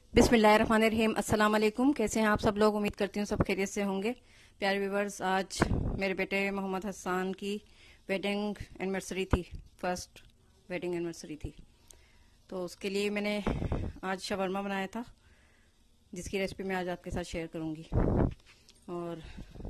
बिस्मिल्लाहिर्रहमानिर्रहीम। अस्सलाम वालेकुम। कैसे हैं आप सब लोग? उम्मीद करती हूँ सब खैरियत से होंगे। प्यारे व्यूवर्स, आज मेरे बेटे मोहम्मद हसन की वेडिंग एनिवर्सरी थी, फर्स्ट वेडिंग एनिवर्सरी थी। तो उसके लिए मैंने आज शवरमा बनाया था, जिसकी रेसिपी मैं आज आपके साथ शेयर करूँगी। और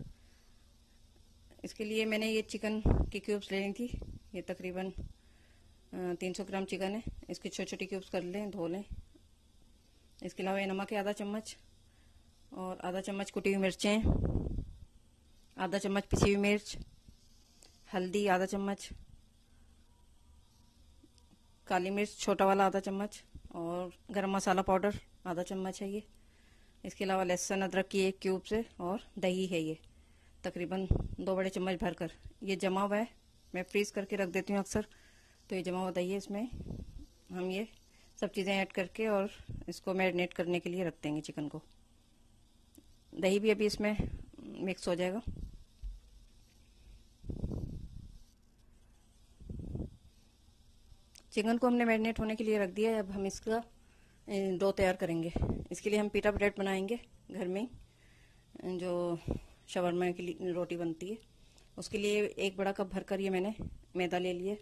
इसके लिए मैंने ये चिकन की क्यूब्स लेनी थी। ये तकरीबन 300 ग्राम चिकन है। इसके छोटे छोटे क्यूब्स कर लें, धो लें। इसके अलावा ये नमक है आधा चम्मच, और आधा चम्मच कुटी हुई मिर्चें, आधा चम्मच पिसी हुई मिर्च, हल्दी आधा चम्मच, काली मिर्च छोटा वाला आधा चम्मच, और गरम मसाला पाउडर आधा चम्मच है ये। इसके अलावा लहसुन अदरक की एक क्यूब से, और दही है ये तकरीबन 2 बड़े चम्मच भरकर। ये जमा हुआ है, मैं फ्रीज़ करके रख देती हूँ अक्सर। तो ये जमा हुआ दही है, इसमें हम ये सब चीज़ें ऐड करके और इसको मैरिनेट करने के लिए रख देंगे चिकन को। दही भी अभी इसमें मिक्स हो जाएगा। चिकन को हमने मैरिनेट होने के लिए रख दिया है। अब हम इसका डो तैयार करेंगे। इसके लिए हम पीटा ब्रेड बनाएंगे घर में, जो शवरमा के लिए रोटी बनती है। उसके लिए 1 बड़ा कप भरकर ये मैंने मैदा ले लिया।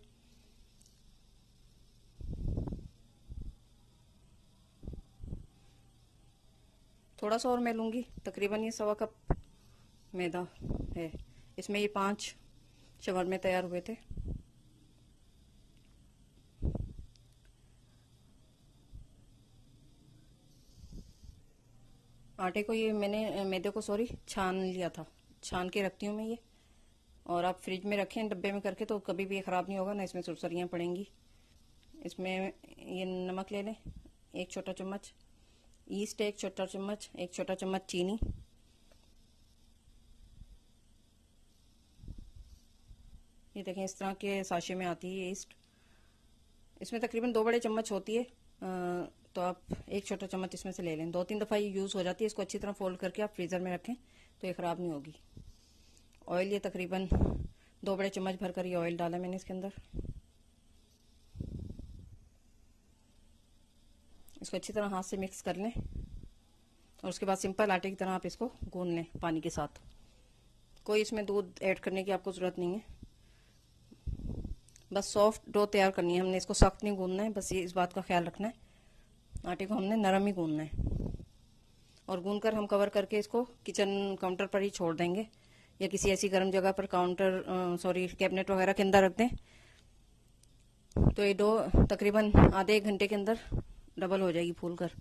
थोड़ा सा और मैं लूँगी, तकरीबन ये 1.25 कप मैदा है। इसमें ये 5 शवरमे तैयार हुए थे। आटे को ये मैंने मैदे को छान लिया था। छान के रखती हूँ मैं ये। और आप फ्रिज में रखें डब्बे में करके, तो कभी भी ये ख़राब नहीं होगा ना, इसमें सुरसरियाँ पड़ेंगी। इसमें ये नमक ले लें 1 छोटा चम्मच, ईस्ट 1 छोटा चम्मच, 1 छोटा चम्मच चीनी, ये देखें इस तरह के साशे में आती है ईस्ट। इसमें तकरीबन 2 बड़े चम्मच होती है, तो आप 1 छोटा चम्मच इसमें से ले लें। 2-3 दफ़ा ये यूज़ हो जाती है। इसको अच्छी तरह फोल्ड करके आप फ्रीज़र में रखें तो ये ख़राब नहीं होगी। ऑयल ये तकरीबन 2 बड़े चम्मच भरकर ये ऑयल डाला मैंने इसके अंदर। इसको अच्छी तरह हाथ से मिक्स कर लें, और उसके बाद सिंपल आटे की तरह आप इसको गूंद लें पानी के साथ। कोई इसमें दूध ऐड करने की आपको ज़रूरत नहीं है। बस सॉफ्ट डो तैयार करनी है हमने, इसको सख्त नहीं गूंदना है। बस ये इस बात का ख्याल रखना है, आटे को हमने नरम ही गूंदना है। और गूंद कर हम कवर करके इसको किचन काउंटर पर ही छोड़ देंगे, या किसी ऐसी गर्म जगह पर कैबिनेट वगैरह के अंदर रख दें। तो ये डो तकरीबन आधे 1 घंटे के अंदर डबल हो जाएगी फूल कर।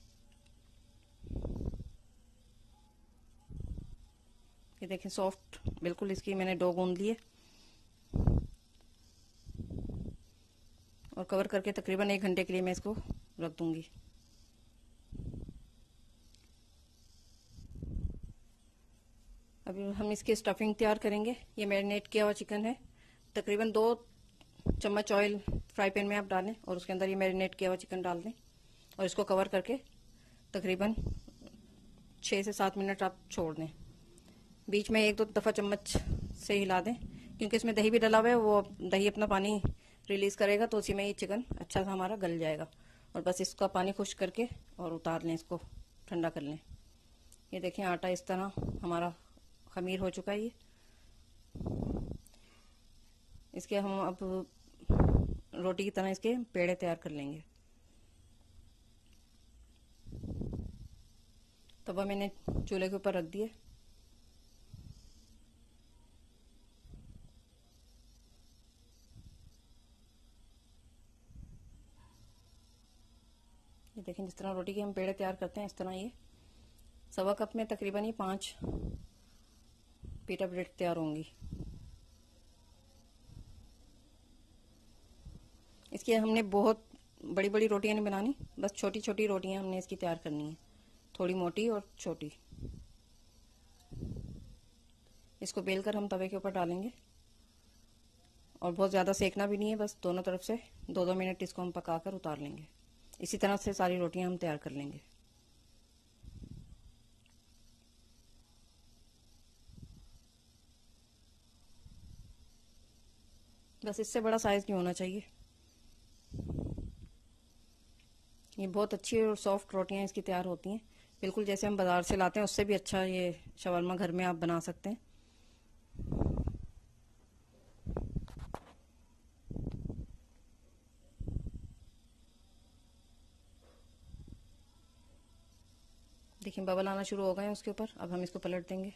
ये देखें सॉफ्ट बिल्कुल इसकी मैंने डो गूंद ली है, और कवर करके तकरीबन 1 घंटे के लिए मैं इसको रख दूंगी। अभी हम इसकी स्टफिंग तैयार करेंगे। ये मैरिनेट किया हुआ चिकन है। तकरीबन 2 चम्मच ऑयल फ्राई पैन में आप डालें, और उसके अंदर ये मैरिनेट किया हुआ चिकन डाल दें, और इसको कवर करके तकरीबन 6 से 7 मिनट आप छोड़ दें। बीच में 1-2 दफ़ा चम्मच से हिला दें, क्योंकि इसमें दही भी डला हुआ है। वो दही अपना पानी रिलीज़ करेगा, तो उसी में ये चिकन अच्छा सा हमारा गल जाएगा। और बस इसका पानी खुश्क करके और उतार लें, इसको ठंडा कर लें। ये देखें आटा इस तरह हमारा खमीर हो चुका है ये। इसके हम अब रोटी की तरह इसके पेड़े तैयार कर लेंगे। तवा मैंने चूल्हे के ऊपर रख दिया। ये देखें जिस तरह रोटी के हम पेड़े तैयार करते हैं, इस तरह ये 1.25 कप में तकरीबन ये 5 पीटा ब्रेड तैयार होंगी। इसकी हमने बहुत बड़ी बड़ी रोटियां नहीं बनानी, बस छोटी छोटी रोटियां हमने इसकी तैयार करनी है, थोड़ी मोटी और छोटी। इसको बेलकर हम तवे के ऊपर डालेंगे, और बहुत ज़्यादा सेकना भी नहीं है, बस दोनों तरफ से 2-2 मिनट इसको हम पकाकर उतार लेंगे। इसी तरह से सारी रोटियां हम तैयार कर लेंगे। बस इससे बड़ा साइज नहीं होना चाहिए, ये बहुत अच्छी और सॉफ्ट रोटियां इसकी तैयार होती हैं, बिल्कुल जैसे हम बाजार से लाते हैं उससे भी अच्छा ये शवरमा घर में आप बना सकते हैं। देखिए बबल आना शुरू हो गए हैं उसके ऊपर, अब हम इसको पलट देंगे।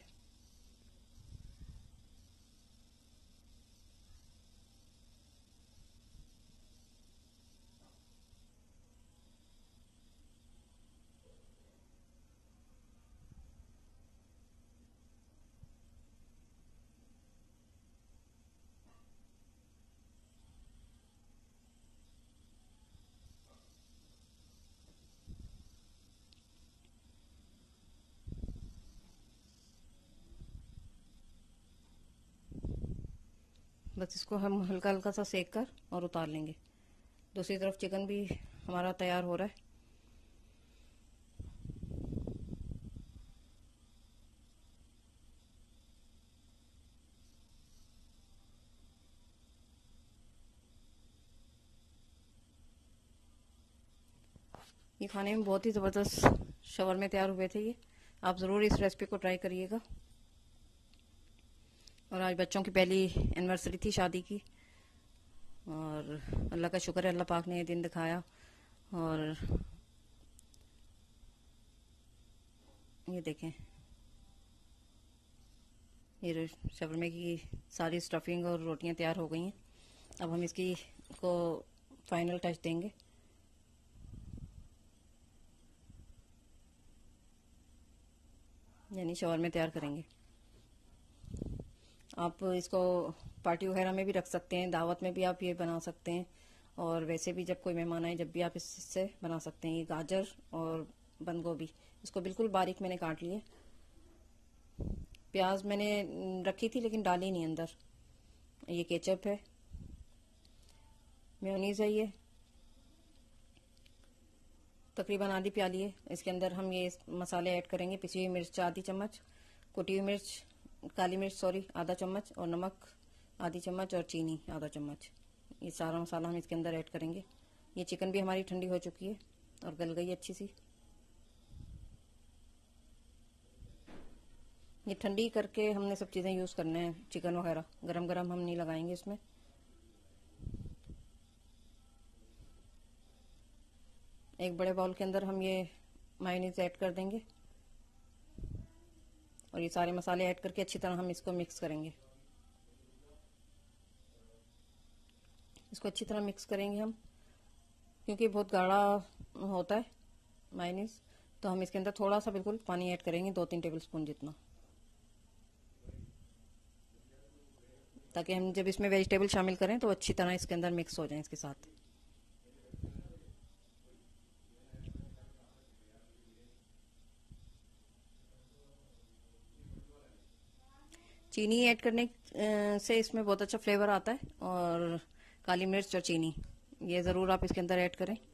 बस इसको हम हल्का हल्का सा सेक कर और उतार लेंगे। दूसरी तरफ चिकन भी हमारा तैयार हो रहा है। ये खाने में बहुत ही ज़बरदस्त शवरमे तैयार हुए थे ये। आप ज़रूर इस रेसिपी को ट्राई करिएगा। और आज बच्चों की पहली एनिवर्सरी थी शादी की, और अल्लाह का शुक्र है अल्लाह पाक ने ये दिन दिखाया। और ये देखें, ये शवरमे की सारी स्टफिंग और रोटियां तैयार हो गई हैं। अब हम इसकी को फाइनल टच देंगे। यानी शवरमे तैयार करेंगे। आप इसको पार्टी वगैरह में भी रख सकते हैं, दावत में भी आप ये बना सकते हैं, और वैसे भी जब कोई मेहमान आए जब भी आप इससे बना सकते हैं। ये गाजर और बंद गोभी इसको बिल्कुल बारीक मैंने काट लिए। प्याज मैंने रखी थी लेकिन डाली नहीं अंदर। ये केचप है, मेयोनीज है, ये तकरीबन आधी प्याली है। इसके अंदर हम ये मसाले ऐड करेंगे। पिसी हुई मिर्च आधी चम्मच, कुटी हुई मिर्च काली मिर्च सॉरी आधा चम्मच, और नमक आधी चम्मच, और चीनी आधा चम्मच। ये सारा मसाला हम इसके अंदर ऐड करेंगे। ये चिकन भी हमारी ठंडी हो चुकी है और गल गई अच्छी सी। ये ठंडी करके हमने सब चीज़ें यूज़ करने हैं। चिकन वगैरह गरम गरम हम नहीं लगाएंगे इसमें। एक बड़े बाउल के अंदर हम ये मायोनीज ऐड कर देंगे, और ये सारे मसाले ऐड करके अच्छी तरह हम इसको मिक्स करेंगे। इसको अच्छी तरह मिक्स करेंगे हम, क्योंकि बहुत गाढ़ा होता है मायोनीज, तो हम इसके अंदर थोड़ा सा बिल्कुल पानी ऐड करेंगे, 2-3 टेबल स्पून जितना, ताकि हम जब इसमें वेजिटेबल शामिल करें तो अच्छी तरह इसके अंदर मिक्स हो जाए इसके साथ। चीनी ऐड करने से इसमें बहुत अच्छा फ्लेवर आता है, और काली मिर्च और चीनी ये ज़रूर आप इसके अंदर ऐड करें।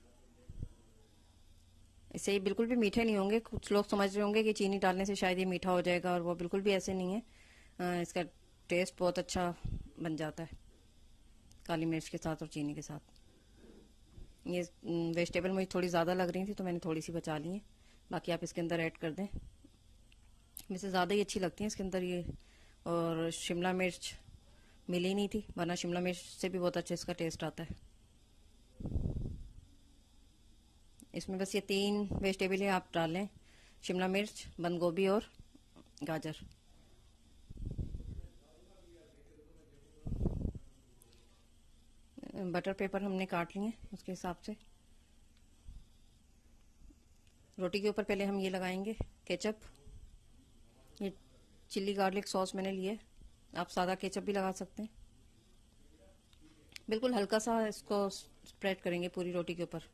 इससे ये बिल्कुल भी मीठे नहीं होंगे। कुछ लोग समझ रहे होंगे कि चीनी डालने से शायद ये मीठा हो जाएगा, और वो बिल्कुल भी ऐसे नहीं है। इसका टेस्ट बहुत अच्छा बन जाता है काली मिर्च के साथ और चीनी के साथ। ये वेजिटेबल मुझे थोड़ी ज़्यादा लग रही थी तो मैंने थोड़ी सी बचा ली है, बाकी आप इसके अंदर ऐड कर दें। वैसे ज़्यादा ही अच्छी लगती है इसके अंदर ये। और शिमला मिर्च मिली नहीं थी, वरना शिमला मिर्च से भी बहुत अच्छा इसका टेस्ट आता है। इसमें बस ये 3 वेजिटेबल आप डालें, शिमला मिर्च, बंद गोभी और गाजर। बटर पेपर हमने काट लिए उसके हिसाब से। रोटी के ऊपर पहले हम ये लगाएंगे केचप। ये चिल्ली गार्लिक सॉस मैंने लिए, आप सादा केचप भी लगा सकते हैं। बिल्कुल हल्का सा इसको स्प्रेड करेंगे पूरी रोटी के ऊपर।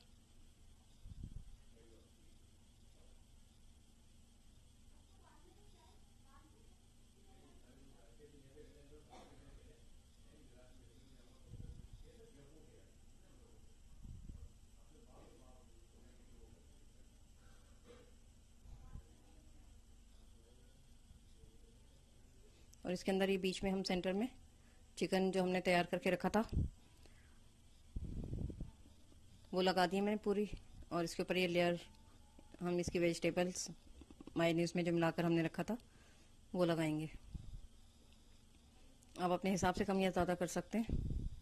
और इसके अंदर ये बीच में हम सेंटर में चिकन जो हमने तैयार करके रखा था वो लगा दिए मैंने पूरी, और इसके ऊपर ये लेयर हम इसकी वेजिटेबल्स मायोनीज में जो मिलाकर हमने रखा था वो लगाएंगे। आप अपने हिसाब से कम या ज़्यादा कर सकते हैं।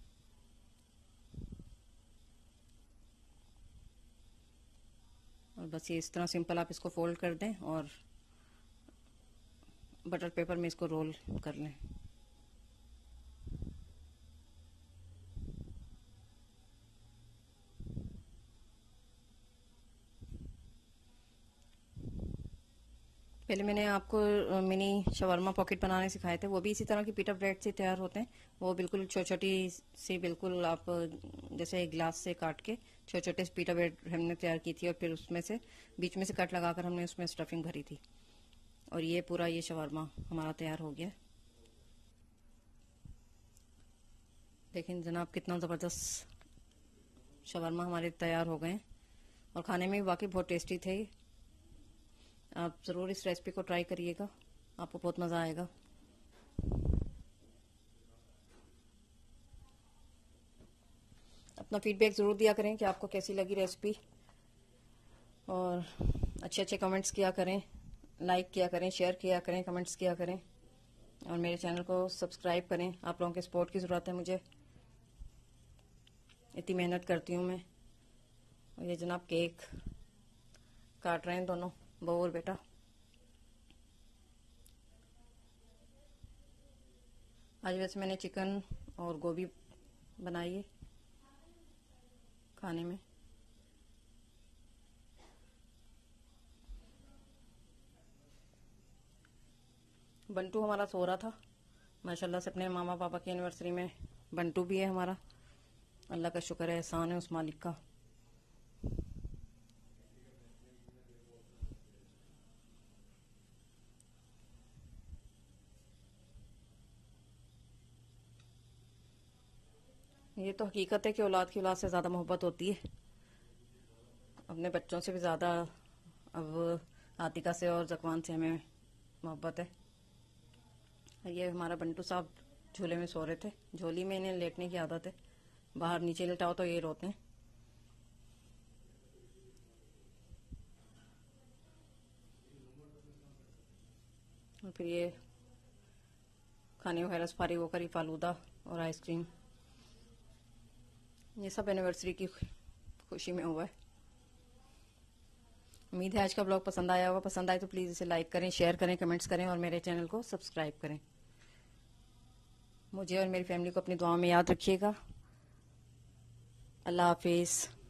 और बस ये इस तरह सिंपल आप इसको फोल्ड कर दें और बटर पेपर में इसको रोल कर लें। पहले मैंने आपको मिनी शवरमा पॉकेट बनाने सिखाए थे, वो भी इसी तरह की पीटा ब्रेड से तैयार होते हैं। वो बिल्कुल छोटी छोटी सी, बिल्कुल आप जैसे ग्लास से काट के छोटे छोटे पीटा ब्रेड हमने तैयार की थी और फिर उसमें से बीच में से कट लगाकर हमने उसमें स्टफिंग भरी थी। और ये पूरा ये शवरमा हमारा तैयार हो गया। लेकिन जनाब कितना ज़बरदस्त शवरमा हमारे तैयार हो गए और खाने में भी वाकई बहुत टेस्टी थे। आप ज़रूर इस रेसिपी को ट्राई करिएगा, आपको बहुत मज़ा आएगा। अपना फीडबैक ज़रूर दिया करें कि आपको कैसी लगी रेसिपी, और अच्छे अच्छे कमेंट्स किया करें, लाइक किया करें, शेयर किया करें, कमेंट्स किया करें और मेरे चैनल को सब्सक्राइब करें। आप लोगों के सपोर्ट की ज़रूरत है मुझे, इतनी मेहनत करती हूँ मैं। और ये जनाब केक काट रहे हैं दोनों, बहू और बेटा। आज वैसे मैंने चिकन और गोभी बनाई है खाने में। बंटू हमारा सो रहा था माशाल्लाह से, अपने मामा पापा की एनिवर्सरी में बंटू भी है हमारा। अल्लाह का शुक्र है, एहसान है उस मालिक का। ये तो हकीकत है कि औलाद की औलाद से ज़्यादा मोहब्बत होती है, अपने बच्चों से भी ज़्यादा अब आतिका से और जकवान से हमें मोहब्बत है। ये हमारा बंटू साहब झूले में सो रहे थे। झोली में इन्हें लेटने की आदत है, बाहर नीचे लेटाओ तो ये रोते हैं। और फिर ये खाने वगैरह से फारिग होकर ही फालूदा और आइसक्रीम, ये सब एनिवर्सरी की खुशी में हुआ है। उम्मीद है आज का ब्लॉग पसंद आया होगा। पसंद आए तो प्लीज़ इसे लाइक करें, शेयर करें, कमेंट्स करें और मेरे चैनल को सब्सक्राइब करें। मुझे और मेरी फैमिली को अपनी दुआ में याद रखिएगा। अल्लाह हाफिज़।